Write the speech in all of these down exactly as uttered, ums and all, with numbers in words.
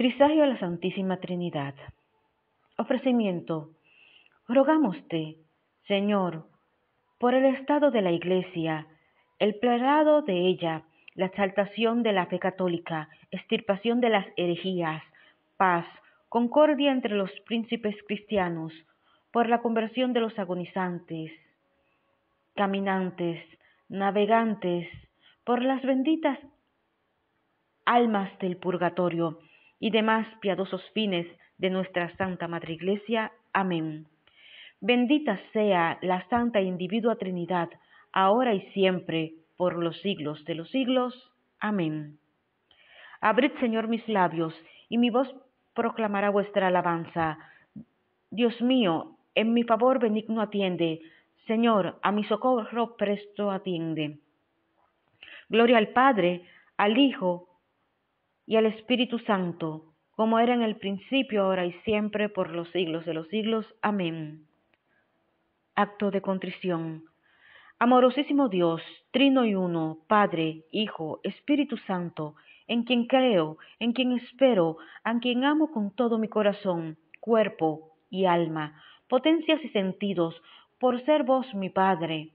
Trisagio a la Santísima Trinidad. Ofrecimiento. Rogámoste, Señor, por el estado de la Iglesia, el prelado de ella, la exaltación de la fe católica, extirpación de las herejías, paz, concordia entre los príncipes cristianos, por la conversión de los agonizantes, caminantes, navegantes, por las benditas almas del purgatorio y demás piadosos fines de nuestra Santa Madre Iglesia. Amén. Bendita sea la Santa e Individua Trinidad, ahora y siempre, por los siglos de los siglos. Amén. Abrid, Señor, mis labios, y mi voz proclamará vuestra alabanza. Dios mío, en mi favor benigno atiende. Señor, a mi socorro presto atiende. Gloria al Padre, al Hijo y al Espíritu Santo, como era en el principio, ahora y siempre, por los siglos de los siglos. Amén. Acto de contrición. Amorosísimo Dios, trino y uno, Padre, Hijo, Espíritu Santo, en quien creo, en quien espero, a quien amo con todo mi corazón, cuerpo y alma, potencias y sentidos, por ser vos mi Padre,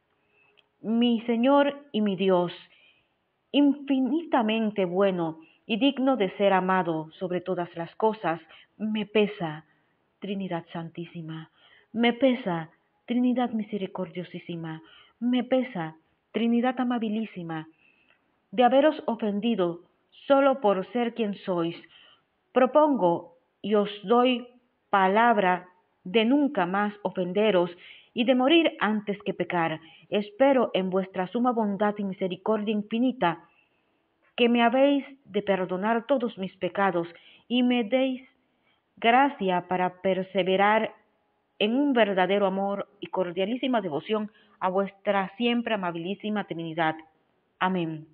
mi Señor y mi Dios, infinitamente bueno y digno de ser amado sobre todas las cosas. Me pesa, Trinidad Santísima, me pesa, Trinidad Misericordiosísima, me pesa, Trinidad Amabilísima, de haberos ofendido solo por ser quien sois. Propongo y os doy palabra de nunca más ofenderos y de morir antes que pecar. Espero en vuestra suma bondad y misericordia infinita que me habéis de perdonar todos mis pecados y me deis gracia para perseverar en un verdadero amor y cordialísima devoción a vuestra siempre amabilísima Trinidad. Amén.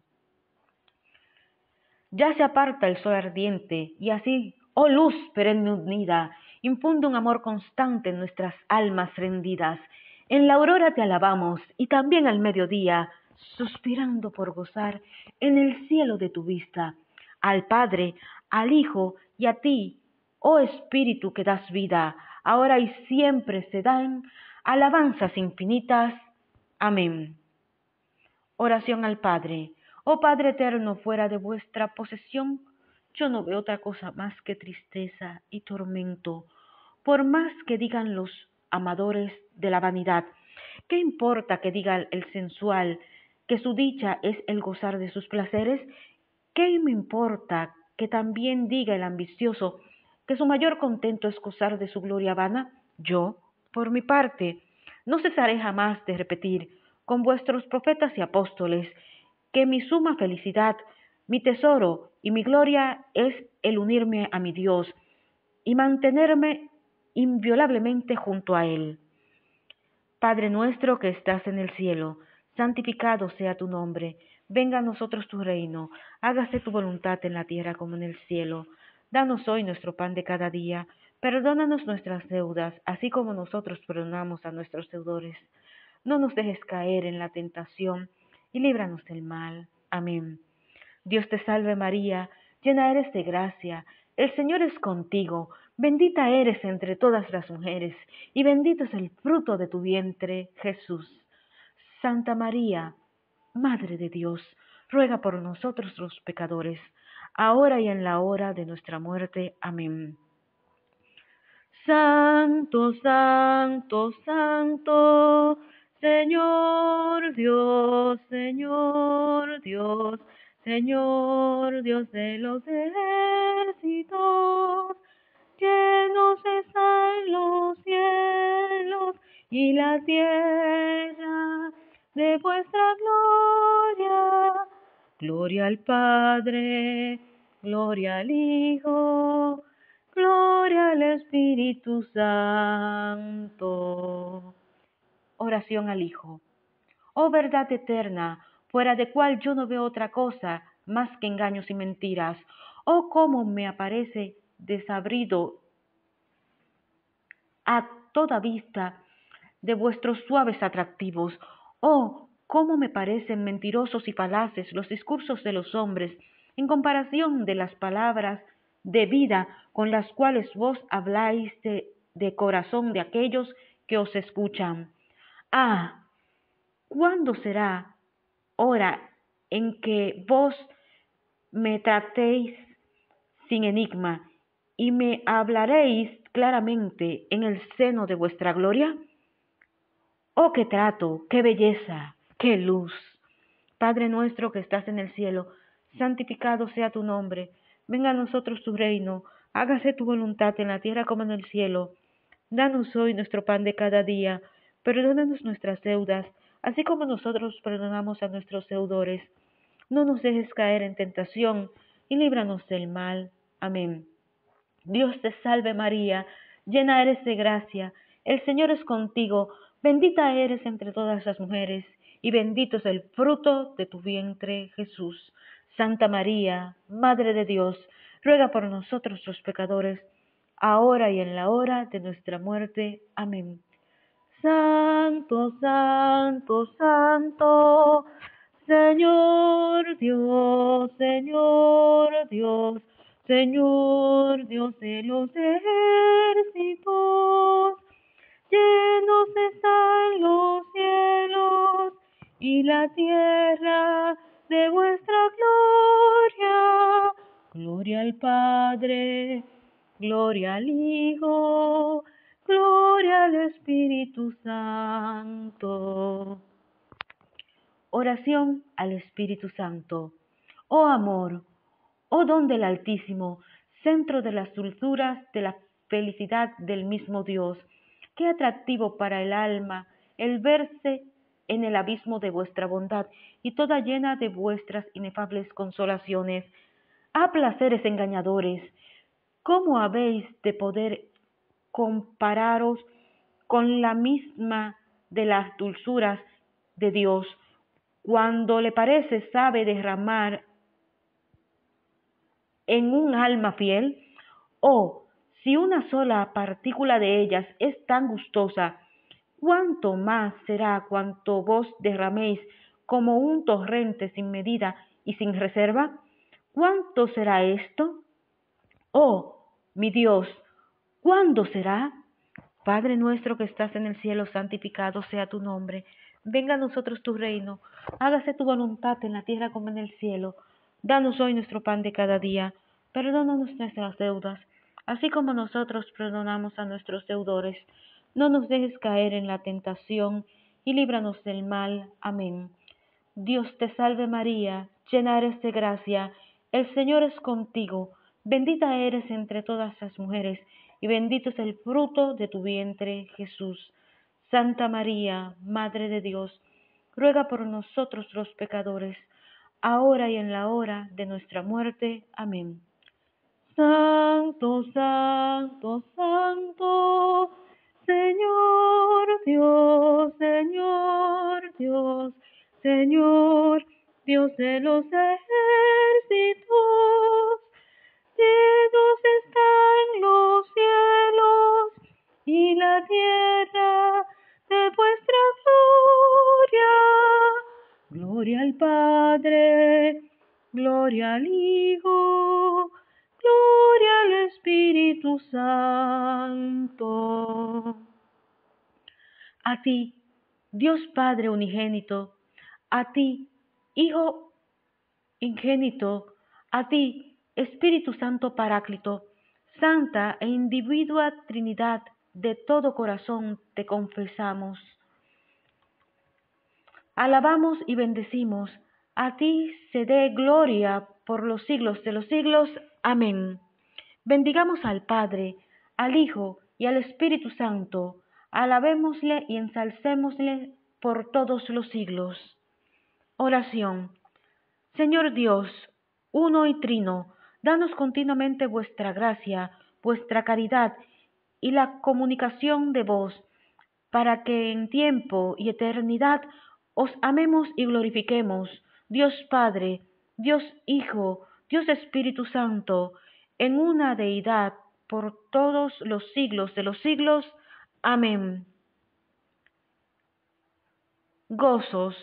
Ya se aparta el sol ardiente, y así, oh luz perenne unida, infunde un amor constante en nuestras almas rendidas. En la aurora te alabamos, y también al mediodía, suspirando por gozar en el cielo de tu vista. Al Padre, al Hijo y a ti, oh Espíritu que das vida, ahora y siempre se dan alabanzas infinitas. Amén. Oración al Padre. Oh Padre eterno, fuera de vuestra posesión, yo no veo otra cosa más que tristeza y tormento, por más que digan los amadores de la vanidad. ¿Qué importa que diga el sensual que su dicha es el gozar de sus placeres? ¿Qué me importa que también diga el ambicioso que su mayor contento es gozar de su gloria vana? Yo, por mi parte, no cesaré jamás de repetir con vuestros profetas y apóstoles que mi suma felicidad, mi tesoro y mi gloria es el unirme a mi Dios y mantenerme inviolablemente junto a Él. Padre nuestro que estás en el cielo, santificado sea tu nombre, venga a nosotros tu reino, hágase tu voluntad en la tierra como en el cielo. Danos hoy nuestro pan de cada día, perdónanos nuestras deudas, así como nosotros perdonamos a nuestros deudores. No nos dejes caer en la tentación, y líbranos del mal. Amén. Dios te salve María, llena eres de gracia, el Señor es contigo, bendita eres entre todas las mujeres, y bendito es el fruto de tu vientre, Jesús. Santa María, Madre de Dios, ruega por nosotros los pecadores, ahora y en la hora de nuestra muerte. Amén. Santo, santo, santo, Señor Dios, Señor Dios, Señor Dios de los ejércitos, llenos están los cielos y la tierra de vuestra gloria. Gloria al Padre, gloria al Hijo, gloria al Espíritu Santo. Oración al Hijo. Oh verdad eterna, fuera de cual yo no veo otra cosa más que engaños y mentiras. Oh cómo me aparece desabrido a toda vista de vuestros suaves atractivos. Oh cómo me parecen mentirosos y falaces los discursos de los hombres en comparación de las palabras de vida con las cuales vos habláis de, de corazón de aquellos que os escuchan. Ah, ¿cuándo será hora en que vos me tratéis sin enigma y me hablaréis claramente en el seno de vuestra gloria? Oh, qué trato, qué belleza, qué luz. Padre nuestro que estás en el cielo, santificado sea tu nombre. Venga a nosotros tu reino, hágase tu voluntad en la tierra como en el cielo. Danos hoy nuestro pan de cada día, perdónanos nuestras deudas, así como nosotros perdonamos a nuestros deudores. No nos dejes caer en tentación, y líbranos del mal. Amén. Dios te salve María, llena eres de gracia, el Señor es contigo, bendita eres entre todas las mujeres, y bendito es el fruto de tu vientre, Jesús. Santa María, Madre de Dios, ruega por nosotros los pecadores, ahora y en la hora de nuestra muerte. Amén. Santo, santo, santo, Señor Dios, Señor Dios, Señor Dios de los ejércitos, llenos están los cielos y la tierra de vuestra gloria. Gloria al Padre, gloria al Hijo, gloria al Espíritu Santo. Oración al Espíritu Santo. Oh amor, oh don del Altísimo, centro de las dulzuras de la felicidad del mismo Dios, qué atractivo para el alma el verse en el abismo de vuestra bondad y toda llena de vuestras inefables consolaciones. ¡Ah, placeres engañadores! ¿Cómo habéis de poder compararos con la misma de las dulzuras de Dios, cuando le parece sabe derramar en un alma fiel? O si una sola partícula de ellas es tan gustosa, ¿cuánto más será cuanto vos derraméis como un torrente sin medida y sin reserva? ¿Cuánto será esto? Oh, mi Dios, ¿cuándo será? Padre nuestro que estás en el cielo, santificado sea tu nombre. Venga a nosotros tu reino. Hágase tu voluntad en la tierra como en el cielo. Danos hoy nuestro pan de cada día. Perdónanos nuestras deudas, así como nosotros perdonamos a nuestros deudores. No nos dejes caer en la tentación y líbranos del mal. Amén. Dios te salve María, llena eres de gracia, el Señor es contigo, bendita eres entre todas las mujeres, y bendito es el fruto de tu vientre, Jesús. Santa María, Madre de Dios, ruega por nosotros los pecadores, ahora y en la hora de nuestra muerte. Amén. Santo, santo, santo, Señor Dios, Señor Dios, Señor Dios de los ejércitos, llenos están los cielos y la tierra de vuestra gloria. Gloria al Padre, gloria al Hijo, gloria al Espíritu Santo. A ti, Dios Padre unigénito, a ti, Hijo ingénito, a ti, Espíritu Santo Paráclito, Santa e individua Trinidad, de todo corazón te confesamos. Alabamos y bendecimos, a ti se dé gloria por los siglos de los siglos. Amén. Bendigamos al Padre, al Hijo y al Espíritu Santo, alabémosle y ensalcémosle por todos los siglos. Oración. Señor Dios, uno y trino, danos continuamente vuestra gracia, vuestra caridad y la comunicación de vos, para que en tiempo y eternidad os amemos y glorifiquemos, Dios Padre, Dios Hijo, Dios Espíritu Santo, en una deidad por todos los siglos de los siglos. Amén. Gozos.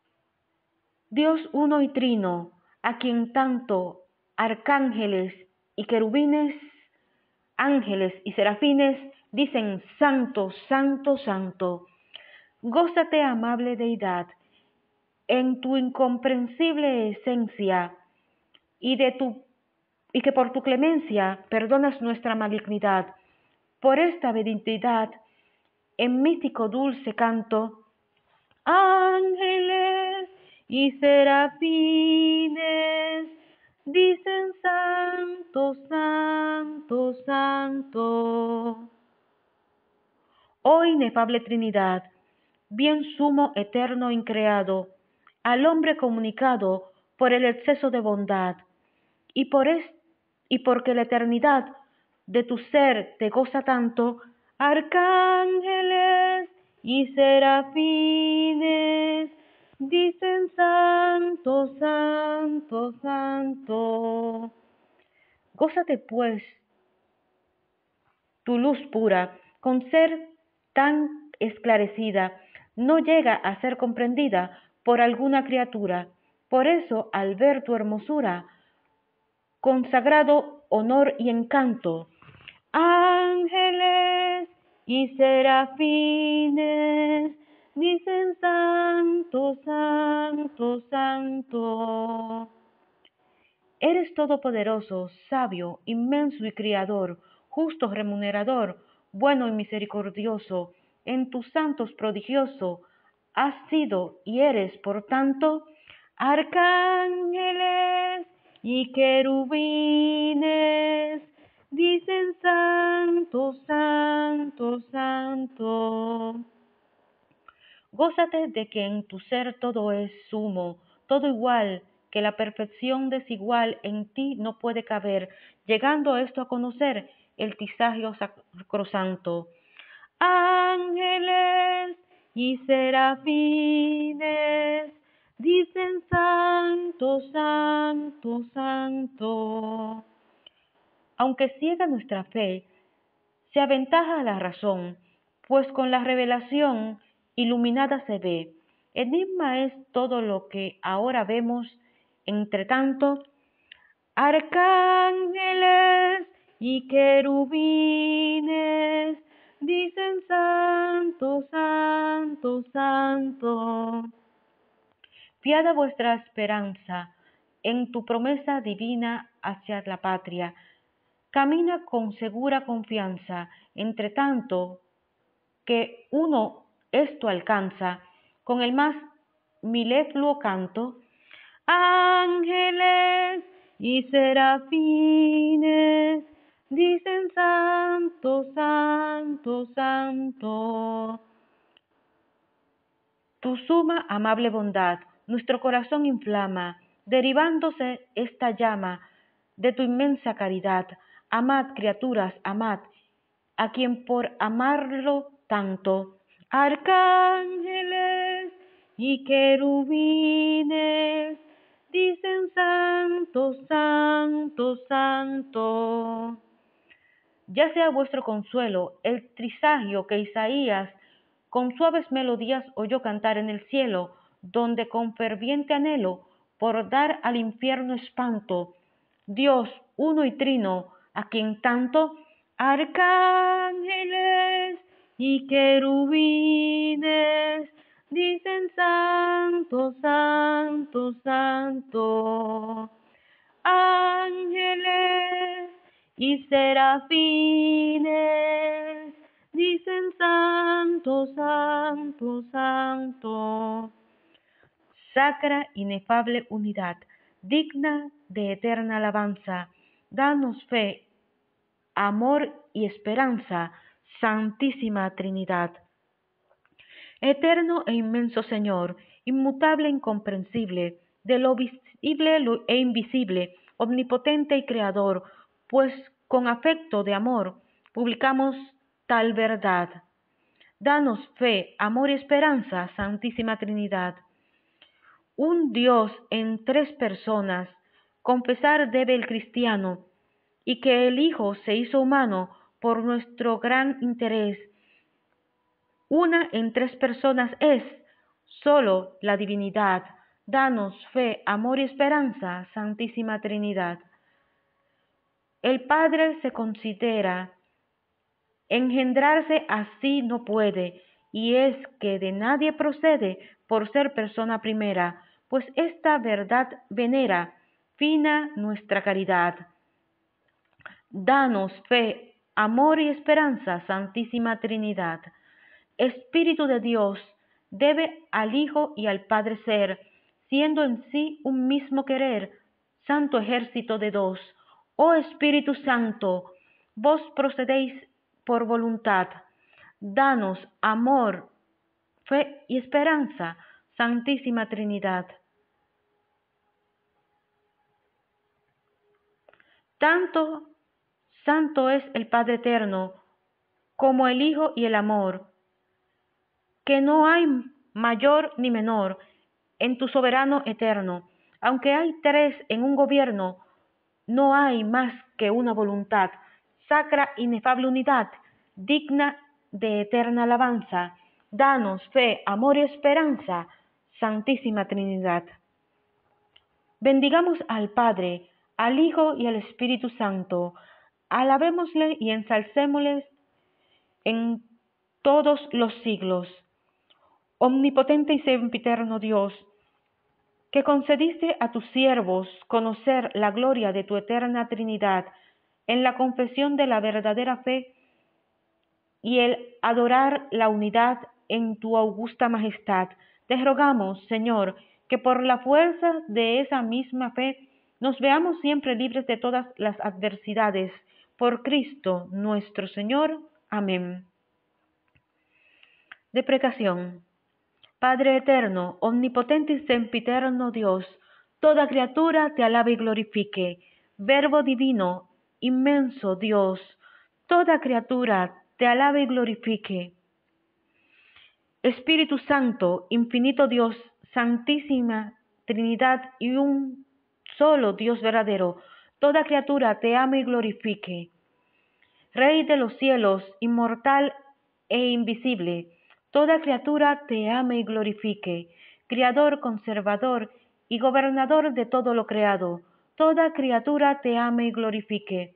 Dios uno y trino, a quien tanto arcángeles y querubines, ángeles y serafines dicen santo, santo, santo. Gózate, amable deidad, en tu incomprensible esencia y de tu y que por tu clemencia perdonas nuestra malignidad. Por esta benignidad, en místico dulce canto, ángeles y serafines dicen santo, santo, santo. Oh inefable Trinidad, bien sumo, eterno, increado, al hombre comunicado por el exceso de bondad, y por es, y porque la eternidad de tu ser te goza tanto, arcángeles y serafines dicen santo, santo, santo. Gózate pues tu luz pura, con ser tan esclarecida, no llega a ser comprendida por alguna criatura. Por eso, al ver tu hermosura, consagrado honor y encanto, ángeles y serafines dicen santo, santo, santo. Eres todopoderoso, sabio, inmenso y criador, justo, remunerador, bueno y misericordioso. En tus santos prodigioso has sido y eres, por tanto, arcángeles y querubines dicen santo, santo, santo. Gózate de que en tu ser todo es sumo, todo igual, que la perfección desigual en ti no puede caber, llegando esto a conocer el tisagio sacrosanto. Ángeles y serafines dicen santo, santo, santo. Aunque ciega nuestra fe, se aventaja la razón, pues con la revelación iluminada se ve. Enigma es todo lo que ahora vemos. Entre tanto, arcángeles y querubines dicen santo, santo, santo. Fiada vuestra esperanza en tu promesa divina hacia la patria. Camina con segura confianza, entre tanto que uno esto alcanza, con el más milefluo canto, ángeles y serafines dicen santo, santo, santo. Tu suma amable bondad nuestro corazón inflama, derivándose esta llama de tu inmensa caridad. Amad, criaturas, amad, a quien por amarlo tanto, arcángeles y querubines dicen santo, santo, santo. Ya sea vuestro consuelo el trisagio que Isaías con suaves melodías oyó cantar en el cielo, donde con ferviente anhelo por dar al infierno espanto, Dios uno y trino, a quien tanto arcángeles y querubines dicen santo, santo, santo. Ángeles y serafines dicen santo, santo, santo. Sacra, inefable unidad, digna de eterna alabanza, danos fe, amor y esperanza, Santísima Trinidad. Eterno e inmenso Señor, inmutable e incomprensible, de lo visible e invisible, omnipotente y creador, pues con afecto de amor publicamos tal verdad. Danos fe, amor y esperanza, Santísima Trinidad. Un Dios en tres personas, confesar debe el cristiano, y que el Hijo se hizo humano por nuestro gran interés. Una en tres personas es solo la divinidad. Danos fe, amor y esperanza, Santísima Trinidad. El Padre se considera, engendrarse así no puede, y es que de nadie procede por ser persona primera, pues esta verdad venera, fina nuestra caridad. Danos fe, amor y esperanza, Santísima Trinidad. Espíritu de Dios, debe al Hijo y al Padre ser, siendo en sí un mismo querer, santo ejército de dos. Oh Espíritu Santo, vos procedéis por voluntad. Danos amor, fe y esperanza, Santísima Trinidad. Tanto santo es el Padre eterno, como el Hijo y el amor, que no hay mayor ni menor en tu soberano eterno. Aunque hay tres en un gobierno, no hay más que una voluntad, sacra inefable unidad, digna de eterna alabanza. Danos fe, amor y esperanza, Santísima Trinidad. Bendigamos al Padre, al Hijo y al Espíritu Santo. Alabémosle y ensalcémosle en todos los siglos. Omnipotente y sempiterno Dios, que concediste a tus siervos conocer la gloria de tu eterna Trinidad en la confesión de la verdadera fe y el adorar la unidad en tu augusta majestad, te rogamos, Señor, que por la fuerza de esa misma fe nos veamos siempre libres de todas las adversidades. Por Cristo nuestro Señor. Amén. Deprecación. Padre eterno, omnipotente y sempiterno Dios, toda criatura te alabe y glorifique. Verbo divino, inmenso Dios, toda criatura te alabe y glorifique. Espíritu Santo, infinito Dios, Santísima Trinidad y un solo Dios verdadero, toda criatura te ame y glorifique. Rey de los cielos, inmortal e invisible, toda criatura te ame y glorifique. Criador, conservador y gobernador de todo lo creado, toda criatura te ame y glorifique.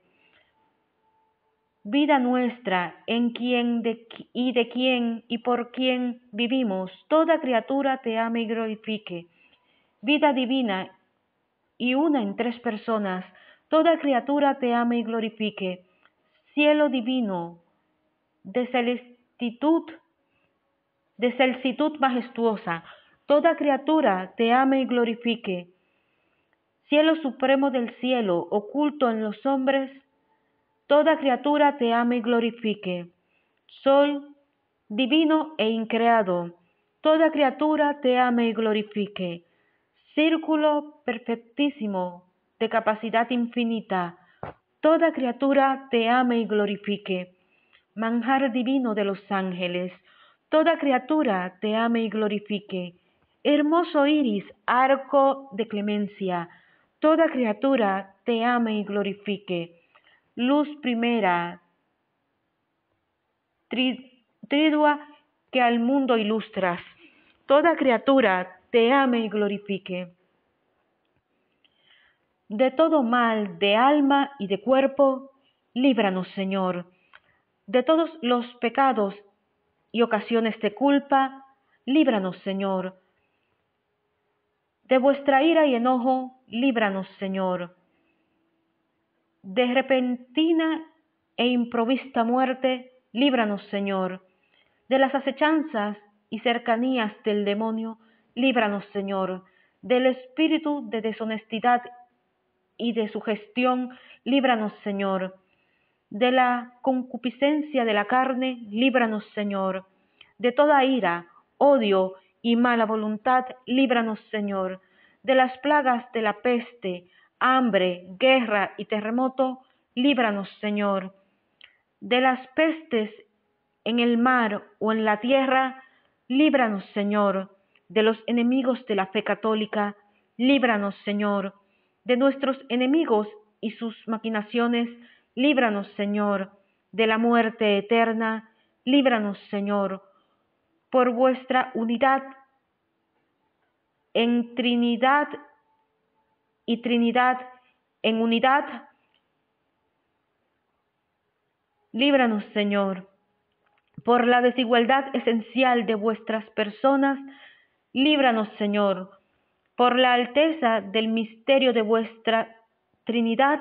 Vida nuestra, en quien de, y de quien y por quien vivimos, toda criatura te ame y glorifique. Vida divina y una en tres personas, toda criatura te ame y glorifique. Cielo divino, de celestitud, de celsitud majestuosa, toda criatura te ame y glorifique. Cielo supremo del cielo, oculto en los hombres, toda criatura te ame y glorifique. Sol divino e increado, toda criatura te ame y glorifique. Círculo perfectísimo de capacidad infinita, toda criatura te ame y glorifique. Manjar divino de los ángeles, toda criatura te ame y glorifique. Hermoso iris, arco de clemencia, toda criatura te ame y glorifique. Luz primera, tri, tridua que al mundo ilustras, toda criatura te ame y glorifique. De todo mal, de alma y de cuerpo, líbranos, Señor. De todos los pecados y ocasiones de culpa, líbranos, Señor. De vuestra ira y enojo, líbranos, Señor. De repentina e improvista muerte, líbranos, Señor. De las acechanzas y cercanías del demonio, líbranos, Señor. Del espíritu de deshonestidad y de sugestión, líbranos, Señor. De la concupiscencia de la carne, líbranos, Señor. De toda ira, odio y mala voluntad, líbranos, Señor. De las plagas de la peste, hambre, guerra y terremoto, líbranos, Señor. De las pestes en el mar o en la tierra, líbranos, Señor. De los enemigos de la fe católica, líbranos, Señor. De nuestros enemigos y sus maquinaciones, líbranos, Señor. De la muerte eterna, líbranos, Señor. Por vuestra unidad en Trinidad y Trinidad en unidad, Líbranos, Señor, por la desigualdad esencial de vuestras personas. Líbranos, Señor, por la alteza del misterio de vuestra Trinidad.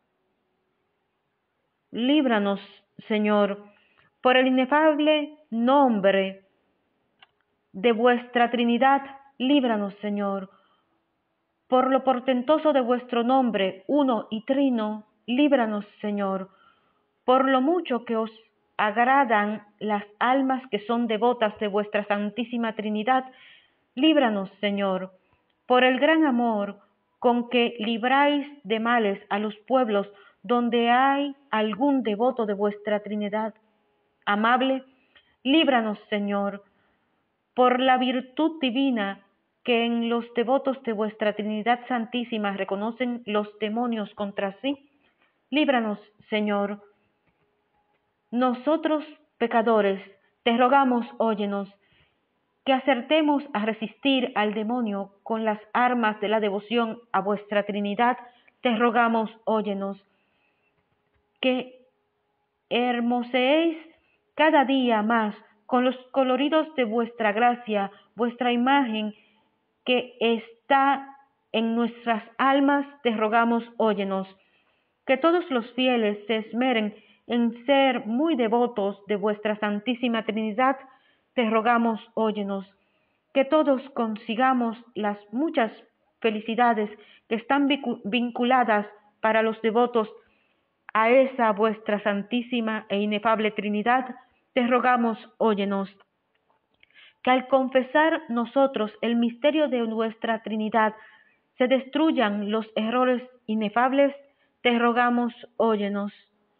Líbranos, Señor, por el inefable nombre de vuestra Trinidad. Líbranos, Señor, por lo portentoso de vuestro nombre, uno y trino. Líbranos, Señor, por lo mucho que os agradan las almas que son devotas de vuestra Santísima Trinidad. Líbranos, Señor, por el gran amor con que libráis de males a los pueblos donde hay algún devoto de vuestra Trinidad amable. Líbranos, Señor, por la virtud divina que en los devotos de vuestra Trinidad Santísima reconocen los demonios contra sí. Líbranos, Señor. Nosotros, pecadores, te rogamos, óyenos, que acertemos a resistir al demonio con las armas de la devoción a vuestra Trinidad. Te rogamos, óyenos, que hermoseéis cada día más con los coloridos de vuestra gracia, vuestra imagen que está en nuestras almas. Te rogamos, óyenos, que todos los fieles se esmeren en ser muy devotos de vuestra Santísima Trinidad. Te rogamos, óyenos, que todos consigamos las muchas felicidades que están vinculadas para los devotos a esa vuestra Santísima e inefable Trinidad. Te rogamos, óyenos, que al confesar nosotros el misterio de nuestra Trinidad se destruyan los errores inefables. Te rogamos, óyenos,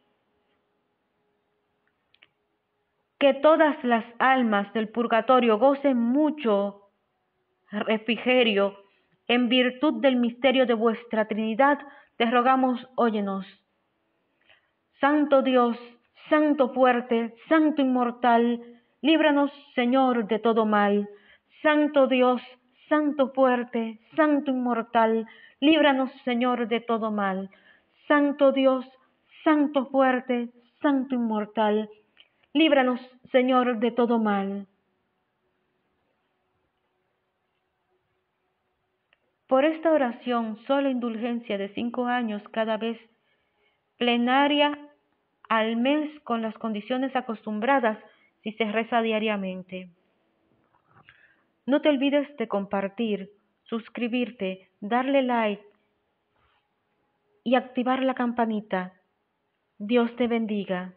que todas las almas del purgatorio gocen mucho refrigerio en virtud del misterio de vuestra Trinidad. Te rogamos, óyenos. Santo Dios, Santo fuerte, Santo inmortal, líbranos, Señor, de todo mal. Santo Dios, Santo fuerte, Santo inmortal, líbranos, Señor, de todo mal. Santo Dios, Santo fuerte, Santo inmortal, líbranos, Señor, de todo mal. Por esta oración, sola indulgencia de cinco años cada vez, plenaria al mes con las condiciones acostumbradas si se reza diariamente. No te olvides de compartir, suscribirte, darle like y activar la campanita. Dios te bendiga.